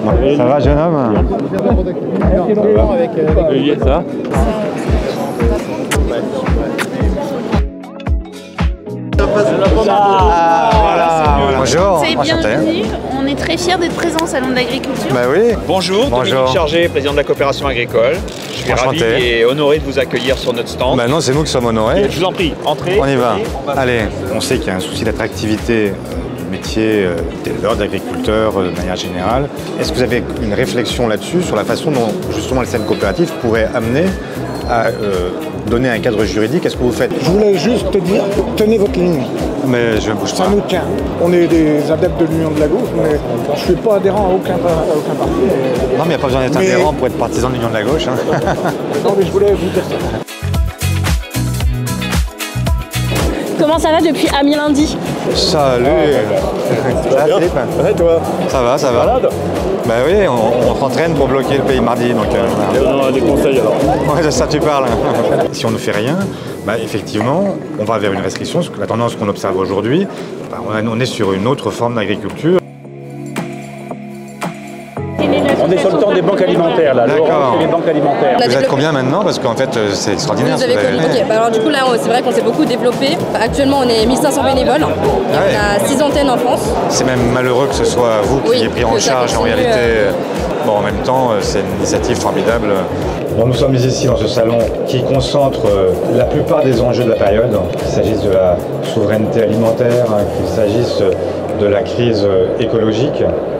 Ça va, jeune homme? Ça. Bonjour, C'est enchanté. bienvenue. On est très fiers d'être présents au Salon de l'Agriculture. Bah oui. Bonjour, Dominique Chargé, président de la coopération agricole. Je suis ravi et honoré de vous accueillir sur notre stand. Bah non, c'est nous qui sommes honorés. Je vous en prie, entrez. On y va. Allez, on sait qu'il y a un souci d'attractivité du métier d'éleveur, d'agriculteur de manière générale. Est-ce que vous avez une réflexion là-dessus, sur la façon dont justement les scènes coopératives pourraient amener à donner un cadre juridique? Est-ce que vous faites? Je voulais juste te dire, tenez votre ligne. Mais je ne bouge pas. Ça nous tient. On est des adeptes de l'Union de la gauche, mais je ne suis pas adhérent à aucun parti. Non, mais il n'y a pas besoin d'être adhérent pour être partisan de l'Union de la gauche. Hein. Non, mais je voulais vous dire ça. Comment ça va depuis Amiens lundi? Salut. Ça va, Philippe? Ouais, toi. Ça va, ça va. Bah oui, on s'entraîne pour bloquer le pays mardi. Donc, On a des conseils alors. ouais, c'est ça tu parles. Si on ne fait rien, bah, effectivement, on va vers une restriction. La tendance qu'on observe aujourd'hui, bah, on est sur une autre forme d'agriculture. On est sur le temps des banques alimentaires là. D'accord. Les banques alimentaires. Vous êtes combien maintenant? Parce qu'en fait, c'est extraordinaire. Vous avez connu. Ok, bah alors du coup là, c'est vrai qu'on s'est beaucoup développé. Actuellement, on est 1500 bénévoles. On a 6 antennes en France. C'est même malheureux que ce soit vous qui ayez pris en charge. En réalité, bon, en même temps, c'est une initiative formidable. Bon, nous sommes ici dans ce salon qui concentre la plupart des enjeux de la période, qu'il s'agisse de la souveraineté alimentaire, qu'il s'agisse de la crise écologique.